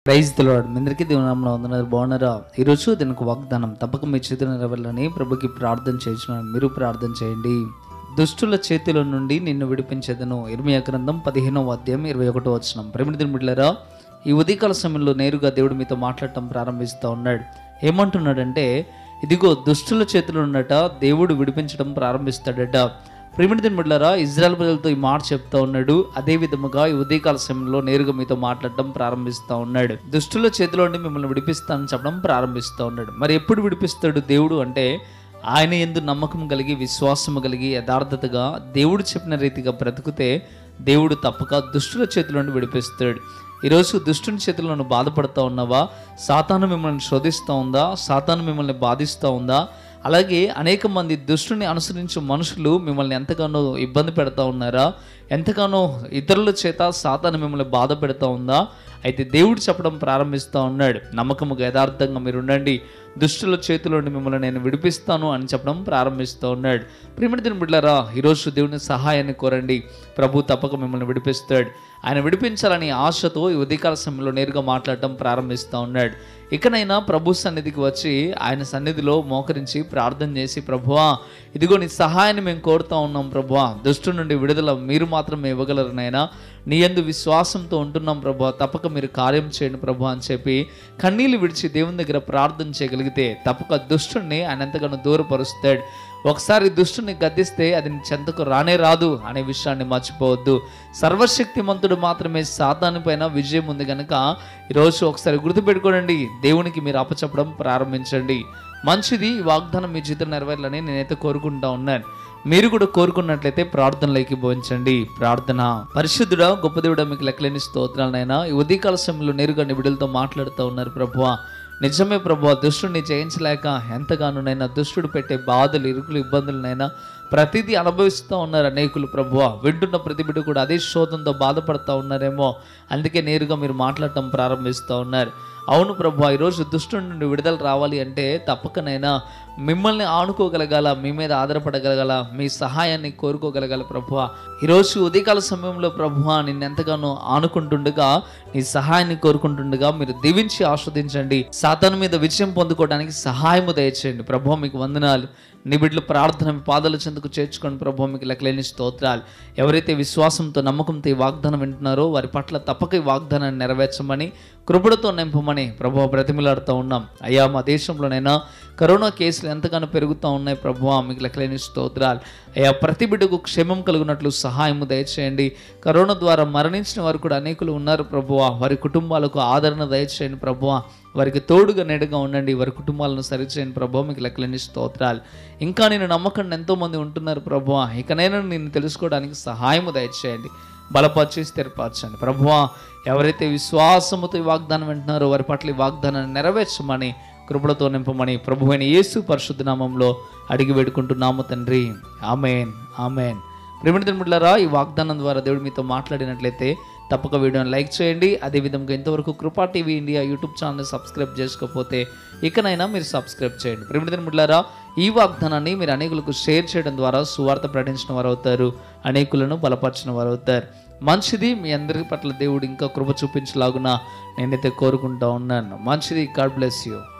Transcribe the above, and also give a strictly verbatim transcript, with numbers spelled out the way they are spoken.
Praise the lord. మీ అందరికీ దేవుని నామములో వందనాలు. బాగున్నారా? ఈరోజు దీనికి వాగ్దానం తప్పక మీ చేతుల నెరవేరాలని ప్రభుకి ప్రార్థన చేస్తున్నాను. మీరు ప్రార్థన చేయండి. దుష్టుల చేతుల నుండి నిన్ను విడిపించేదను. ఇర్మీయా గ్రంథం పదిహేనవ అధ్యాయం ఇరవై ఒకటో వచనం. ప్రేమిటి బిడ్డలారా, ఈ ఉదయకాల సమయంలో నేరుగా దేవుడు మీతో మాట్లాడటం ప్రారంభిస్తూ ఉన్నాడు. ఏమంటున్నాడంటే, ఇదిగో దుష్టుల చేతులు ఉన్నట దేవుడు విడిపించడం ప్రారంభిస్తాడట. ప్రేమిటి బిడ్డలారా, ఇజ్రాయెల్ ప్రజలతో ఈ మాట చెప్తా ఉన్నాడు. అదే విధముగా ఈ ఉదయకాల సమయంలో నేరుగా మీతో మాట్లాడటం ప్రారంభిస్తూ ఉన్నాడు. దుష్టుల చేతిలో నుండి మిమ్మల్ని విడిపిస్తానని చెప్పడం ప్రారంభిస్తూ ఉన్నాడు. మరి ఎప్పుడు విడిపిస్తాడు దేవుడు అంటే, ఆయన యందు నమ్మకం కలిగి, విశ్వాసము కలిగి, యథార్థతగా దేవుడు చెప్పిన రీతిగా బ్రతుకుతే దేవుడు తప్పక దుష్టుల చేతిలో నుండి విడిపిస్తాడు. ఈరోజు దుష్టుని చేతిలో నువ్వు బాధపడుతూ ఉన్నావా? సాతాను మిమ్మల్ని శోధిస్తూ ఉందా? సాతాను మిమ్మల్ని బాధిస్తూ ఉందా? అలాగే అనేక మంది దుష్టుని అనుసరించే మనుషులు మిమ్మల్ని ఎంతగానో ఇబ్బంది పెడతా ఉన్నారా? ఎంతగానో ఇతరుల చేత సాతాను మిమ్మల్ని బాధ పెడతా ఉందా? అయితే దేవుడు చెప్పడం ప్రారంభిస్తూ ఉన్నాడు, నమ్మకముగా యథార్థంగా మీరు ఉండండి, దుష్టుల చేతిలో నుండి మిమ్మల్ని నేను విడిపిస్తాను అని చెప్పడం ప్రారంభిస్తూ ఉన్నాడు. ప్రియమైన దేవుని బిడ్డలారా, ఈరోజు దేవుని సహాయాన్ని కోరండి. ప్రభు తప్పక మిమ్మల్ని విడిపిస్తాడు. ఆయన విడిపించాలని ఆశతో ఈ ఉదయకాల సమయంలో నేరుగా మాట్లాడటం ప్రారంభిస్తూ ఉన్నాడు. ఇకనైనా ప్రభు సన్నిధికి వచ్చి ఆయన సన్నిధిలో మోకరించి ప్రార్థన చేసి, ప్రభువా ఇదిగో నీ సహాయాన్ని మేము కోరుతా ఉన్నాం ప్రభువా, దుష్టు నుండి విడుదల మీరు మాత్రమే ఇవ్వగలరు నాయనా, నీ యందు విశ్వాసంతో ఉంటున్నాం ప్రభువా, తప్పక మీరు కార్యం చేయండి ప్రభు అని చెప్పి కన్నీళ్ళు విడిచి దేవుని దగ్గర ప్రార్థన చేయగలిగితే తప్పక దుష్టుని ఆయన ఎంతగానో దూరపరుస్తాడు. ఒకసారి దుష్టుని గద్దిస్తే అది నీ చెంతకు రానే రాదు అనే విషయాన్ని మర్చిపోవద్దు. సర్వశక్తిమంతుడు మాత్రమే సాతాను పైన విజయం ఉంది కనుక ఈరోజు ఒకసారి గుర్తుపెట్టుకోండి, దేవునికి మీరు అప్పచెప్పడం ప్రారంభించండి. మంచిది, ఈ వాగ్దానం మీ జీవితం నెరవేరాలని నేనైతే కోరుకుంటా ఉన్నాను. మీరు కూడా కోరుకున్నట్లయితే ప్రార్థనలోకి భవించండి. ప్రార్థన. పరిశుద్ధుడా, గొప్ప దేవుడా, మీకు లెక్కలేని స్తోత్రాలనైనా ఈ ఉదయకాల సమయంలో నేరుగా నీ బిడ్డలతో మాట్లాడుతూ ఉన్నారు ప్రభువా. నిజమే ప్రభువా, దుష్టుడిని జయించలేక ఎంతగానోనైనా దుష్టుడు పెట్టే బాధలు, ఇరుకులు, ఇబ్బందులనైనా ప్రతిదీ అనుభవిస్తూ ఉన్నారు అనేకులు ప్రభువా. వింటున్న ప్రతి బిడ్డ కూడా అదే శోధంతో బాధపడుతూ ఉన్నారేమో, అందుకే నేరుగా మీరు మాట్లాడటం ప్రారంభిస్తూ ఉన్నారు. అవును ప్రభువా, ఈరోజు దుష్టుడి నుండి విడుదల రావాలి అంటే తప్పకనైనా మిమ్మల్ని ఆనుకోగలగాల, మీ మీద ఆధారపడగలగాల, మీ సహాయాన్ని కోరుకోగలగాల ప్రభువా. ఈరోజు ఉదయకాల సమయంలో ప్రభువా నిన్ను ఎంతగానో ఆనుకుంటుండగా, నీ సహాయాన్ని కోరుకుంటుండగా మీరు దీవించి ఆస్వాదించండి. సాతాను మీద విజయం పొందుకోవడానికి సహాయము దయచేయండి ప్రభువా. మీకు వందనాలు. నీ బిడ్డలు ప్రార్థన మీ పాదాల చెందుకు చేర్చుకోండి ప్రభువా. మీకు లెక్కలేని స్తోత్రాలు. ఎవరైతే విశ్వాసంతో నమ్మకంతో ఈ వాగ్దానం వింటున్నారో వారి పట్ల తప్పక ఈ వాగ్దానాన్ని నెరవేర్చమని, కృపణతో నింపమని ప్రభువా బ్రతిమిలాడుతూ ఉన్నాం. అయ్యా, మా దేశంలోనైనా కరోనా కేసులు ఎంతగానో పెరుగుతూ ఉన్నాయి ప్రభువా. మీకు లెక్కలేని స్తోత్రాలు. అయ్యా, ప్రతి బిడ్డకు క్షేమం కలుగునట్లు సహాయము దయచేయండి. కరోనా ద్వారా మరణించిన వారు కూడా అనేకులు ఉన్నారు ప్రభువా. వారి కుటుంబాలకు ఆదరణ దయచేయండి ప్రభువా. వారికి తోడుగా నెడుగా ఉండండి. వారి కుటుంబాలను సరిచేయండి ప్రభువా. మీకు లెక్కలేని స్తోత్రాలు. ఇంకా నేను నమ్మకండి ఎంతోమంది ఉంటున్నారు ప్రభువా. ఇకనైనా నేను తెలుసుకోవడానికి సహాయము దయచేయండి. బలపరిచి స్థిరపరచండి ప్రభువా. ఎవరైతే విశ్వాసముతో ఈ వాగ్దానం వింటున్నారో వారి పట్ల ఈ వాగ్దానాన్ని నెరవేర్చమని, కృపలతో నింపమని ప్రభువైన యేసు పరిశుద్ధ నామంలో అడిగి వేడుకుంటున్నాము తండ్రి. ఆమేన్, ఆమేన్. ప్రియమైన బిడ్డలారా, ఈ వాగ్దానం ద్వారా దేవుడు మీతో మాట్లాడినట్లయితే తప్పక వీడియోని లైక్ చేయండి. అదేవిధంగా ఇంతవరకు Kripa TV India YouTube channel subscribe చేసుకోకపోతే ఇకనైనా మీరు సబ్స్క్రైబ్ చేయండి. ప్రియమైన బిడ్డలారా, ఈ వాగ్దానాన్ని మీరు అనేకులకు షేర్ చేయడం ద్వారా సువార్త ప్రకటించిన వారు అవుతారు, అనేకులను బలపరిచిన వారు అవుతారు. మంచిది, మీ అందరి పట్ల దేవుడు ఇంకా కృప చూపించలాగున నేనైతే కోరుకుంటా ఉన్నాను. మంచిది. God bless you.